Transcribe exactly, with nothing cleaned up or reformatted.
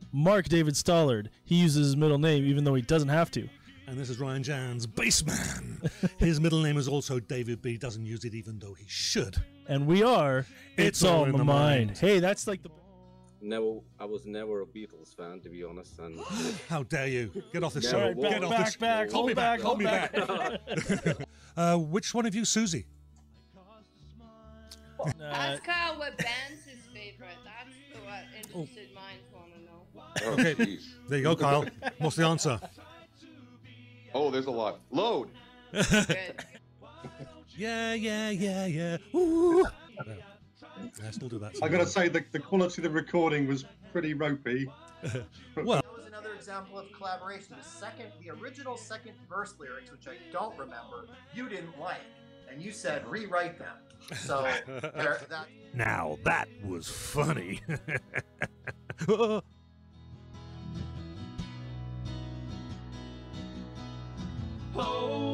Mark David Stallard. He uses his middle name even though he doesn't have to. And this is Ryan Janz, bassman. His middle name is also David, but he doesn't use it even though he should. And we are It's, it's All in the, the mind. mind. Hey, that's like the... Never, I was never a Beatles fan, to be honest. And how dare you? Get off the Never show. Right, back, Get off back, the back, Hold me back. Hold me back. back. uh, which one of you, Susie? Uh, Ask Kyle what band's his favorite. That's the what interested minds want to know. Okay, there you go, Kyle. What's the answer? Oh, there's a lot. Load. Good. Yeah, yeah, yeah, yeah. Ooh. I still do that. I gotta say, the, the quality of the recording was pretty ropey. Well, that was another example of collaboration. The second, the original second verse lyrics, which I don't remember, you didn't like, and you said rewrite them. So there, that. Now that was funny. Oh.